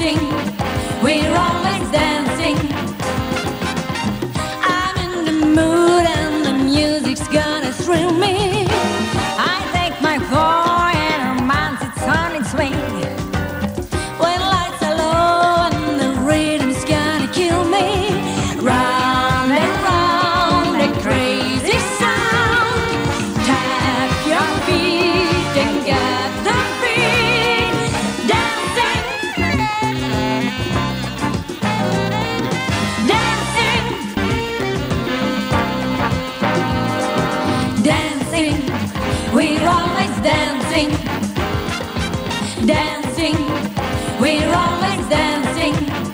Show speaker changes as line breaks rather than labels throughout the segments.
dancing, we're always dancing. I'm in the mood and the music's gonna thrill me. I take my boy and romance, it's on its way. When lights are low and the rhythm's gonna kill me. Round and round the crazy sound. Tap your feet and get the beat. Dancing, dancing, dancing. We're always dancing, dancing. We're always dancing.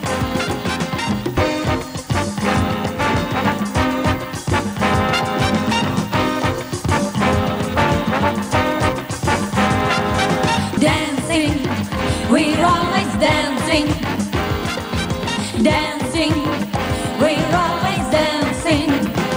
Dancing, we're always dancing. Dancing, we're always dancing.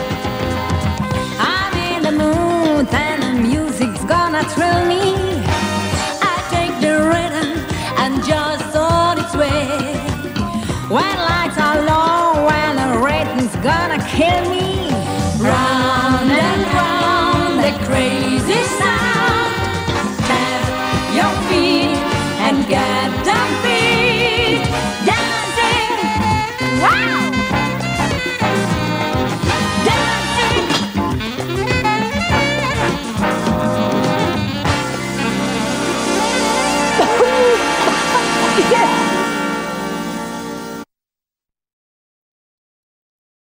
I'm in the mood and the music's gonna thrill me. I take the rhythm and just on its way. When lights are low and the rhythm's gonna kill me. Round and round the crazy sound. Tap your feet and get the beat. Dancing, wow! Dancing.
Yes!